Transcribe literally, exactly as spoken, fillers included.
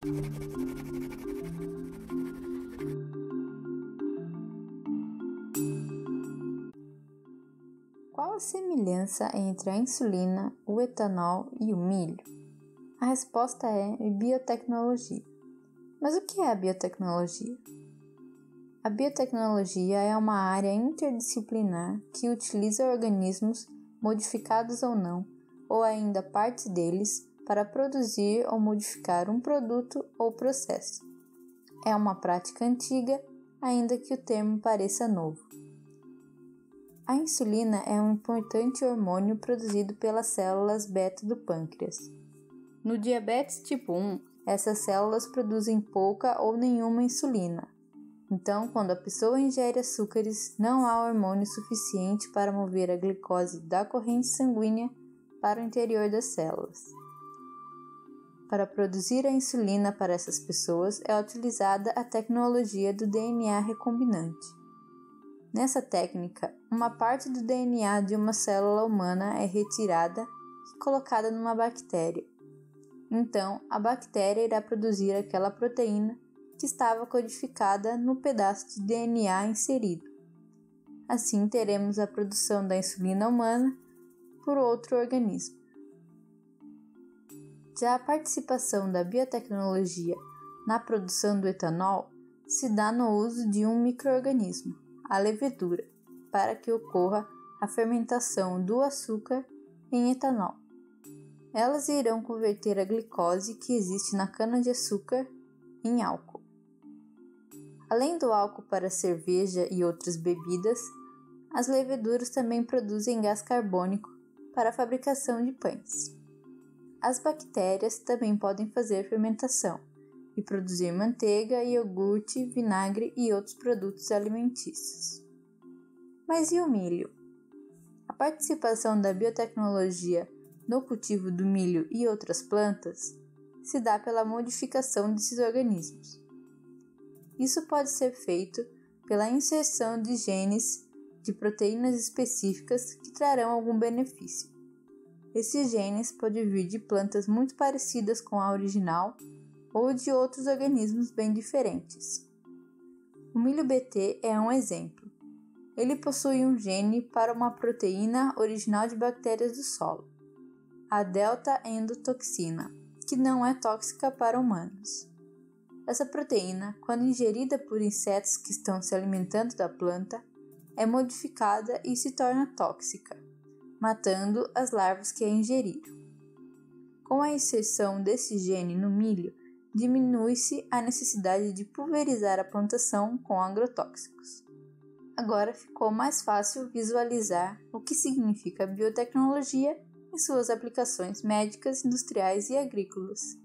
Qual a semelhança entre a insulina, o etanol e o milho? A resposta é biotecnologia. Mas o que é a biotecnologia? A biotecnologia é uma área interdisciplinar que utiliza organismos, modificados ou não, ou ainda partes deles, para produzir ou modificar um produto ou processo. É uma prática antiga, ainda que o termo pareça novo. A insulina é um importante hormônio produzido pelas células beta do pâncreas. No diabetes tipo um, essas células produzem pouca ou nenhuma insulina. Então, quando a pessoa ingere açúcares, não há hormônio suficiente para mover a glicose da corrente sanguínea para o interior das células. Para produzir a insulina para essas pessoas, é utilizada a tecnologia do D N A recombinante. Nessa técnica, uma parte do D N A de uma célula humana é retirada e colocada numa bactéria. Então, a bactéria irá produzir aquela proteína que estava codificada no pedaço de D N A inserido. Assim, teremos a produção da insulina humana por outro organismo. Já a participação da biotecnologia na produção do etanol se dá no uso de um micro-organismo, a levedura, para que ocorra a fermentação do açúcar em etanol. Elas irão converter a glicose que existe na cana-de-açúcar em álcool. Além do álcool para cerveja e outras bebidas, as leveduras também produzem gás carbônico para a fabricação de pães. As bactérias também podem fazer fermentação e produzir manteiga, iogurte, vinagre e outros produtos alimentícios. Mas e o milho? A participação da biotecnologia no cultivo do milho e outras plantas se dá pela modificação desses organismos. Isso pode ser feito pela inserção de genes de proteínas específicas que trarão algum benefício. Esses genes podem vir de plantas muito parecidas com a original ou de outros organismos bem diferentes. O milho B T é um exemplo. Ele possui um gene para uma proteína original de bactérias do solo, a delta-endotoxina, que não é tóxica para humanos. Essa proteína, quando ingerida por insetos que estão se alimentando da planta, é modificada e se torna tóxica, matando as larvas que a ingeriram. Com a inserção desse gene no milho, diminui-se a necessidade de pulverizar a plantação com agrotóxicos. Agora ficou mais fácil visualizar o que significa biotecnologia em suas aplicações médicas, industriais e agrícolas.